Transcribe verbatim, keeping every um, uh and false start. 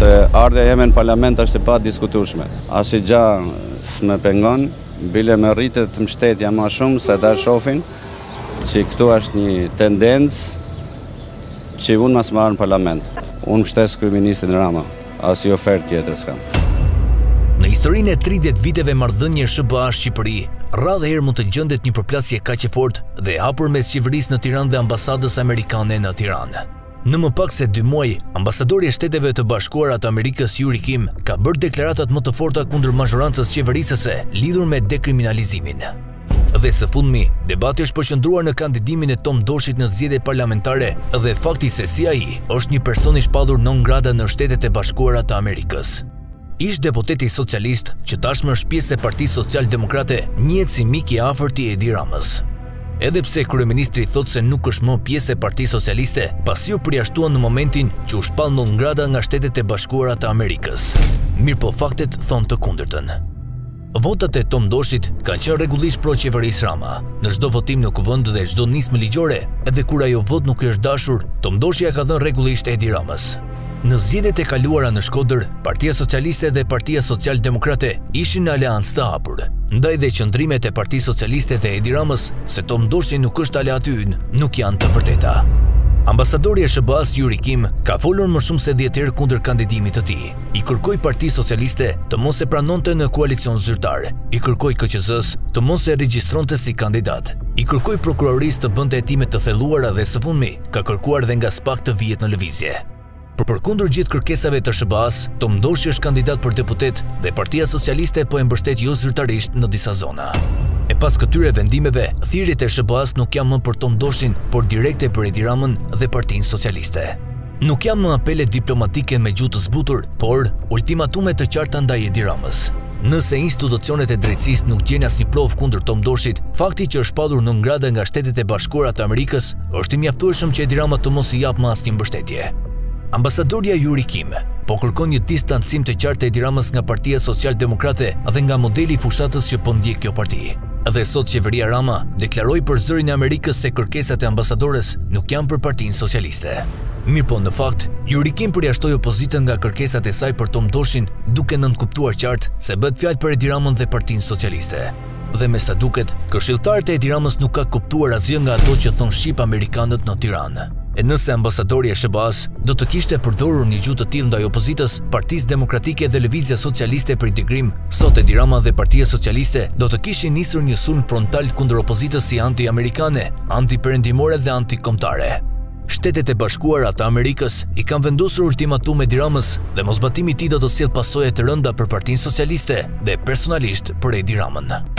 se ardha jeme në parlament është e pa diskutueshme. Asi gja s'me pengon, bile me rritet të mbështetja ma shumë se ta shofin që këtu është një tendencë që unë mas marrë në parlament. Unë shtes kryeministrin Rama, as i ofertë tjetër s'kam. Në historinë e tridhjetë viteve marrëdhënie S B A Shqipëri, rradhë herë mund të gjendet një përplasje kaq e fortë dhe e hapur mes qeverisë në Tiranë dhe ambasadës amerikane në Tiranë. Në më pak se dy muaj, ambasadori i Shteteve të Bashkuara të Amerikës Yuri Kim ka bërë deklaratat më të forta kundër mazhorancës qeverisëse lidhur me dekriminalizimin. Dhe së fundmi, debati është përqendruar në kandidimin e Tom Doshit në zgjedhjet parlamentare dhe fakti se C I A është një person i shpallur non grata në Shtetet e Bashkuara të Amerikës. Ish deputeti socialist, që tashmë është pjesë e Partisë Social-Demokrate, njihet si mik i afërt i Edi Ramës. Edhe pse kryeministri thotë se nuk është më pjesë e Partisë Socialiste, pasi u përjashtuan në momentin që u shpall non grata nga Shtetet e Bashkuara të Amerikës. Mirëpo faktet thonë të kundërtën. Votat e Tom Doshit kanë qenë rregullisht pro qeverisë Rama. Në çdo votim në kuvend dhe çdo nismë ligjore, edhe kur ajo vot nuk është dashur, Tom Doshi ja ka dhënë rregullisht Edi Ramës. Në zgjedhjet e kaluara në Shkodër, Partia Socialiste dhe Partia Social-Demokrate ishin në aleancë të hapur. Ndaj dhe qëndrimet e Partisë Socialiste dhe Edi Ramës se Tom Doshi nuk është aleati ynë, nuk janë të vërteta. Ambasadori i S B A-s Yuri Kim ka folur më shumë se dhjetë herë kundër kandidimit të tij. I kërkoi Partisë Socialiste të mos e pranonte në koalicion zyrtar. I kërkoi K Q Z-s të mos e regjistronte si kandidat. I kërkoi prokurorisë të bënte hetime të thelluara dhe së fundmi ka kërkuar dhe nga S P A K të vihet në lëvizje. Por përkundër gjithë kërkesave të S B A-s, Tom Doshi është kandidat për deputet dhe Partia Socialiste po e mbështet jo zyrtarisht në disa zona. E pas këtyre vendimeve, thirrjet e S B A-s nuk janë më për Tom Doshin, por direkte për Edi Ramën dhe Partinë Socialiste. Nuk janë më apele diplomatike me gjuhë të zbutur, por ultimatume të qarta ndaj Edi Ramës. Nëse institucionet e drejtësisë nuk gjejnë asnjë provë kundër Tom Doshit, fakti që është shpallur non grata nga Shtetet e Bashkuara të Amerikës është i mjaftueshëm që Edi Rama të mos i japë më asnjë mbështetje. Ambasadoria Yuri Kim po kërkon një distancim të qartë Edi Ramës nga Partia Social-Demokrate dhe nga modeli i fushatës që po ndjek kjo parti. Dhe sot qeveria Rama deklaroi për zërin e Amerikës se kërkesat e ambasadores nuk janë për Partinë Socialiste. Mirëpo në fakt, Yuri Kim përjashtoi opozitën nga kërkesat e saj për Tom Doshin, duke nënkuptuar qartë se bëhet fjalë për Edi Ramën dhe Partinë Socialiste. Dhe me sa duket, këshilltarët e Edi Ramës nuk ka kuptuar asgjë nga ato që thon shqip amerikanët në Tiranë. E nëse ambasadori i S B A-s do të kishte përdorur një gjuhë të tillë ndaj opozitës, Partisë Demokratike dhe Lëvizja Socialiste për Integrim, sot Edi Rama dhe Partia Socialiste do të kishin nisur një sulm frontal kundër opozitës si anti-amerikane, anti-perëndimore dhe anti-kombëtare. Shtetet e Bashkuara të Amerikës i kanë vendosur ultimatum Edi Ramës dhe mosbatimi i tij do të sjellë pasoja të rënda për Partinë Socialiste dhe personalisht për Edi Ramën.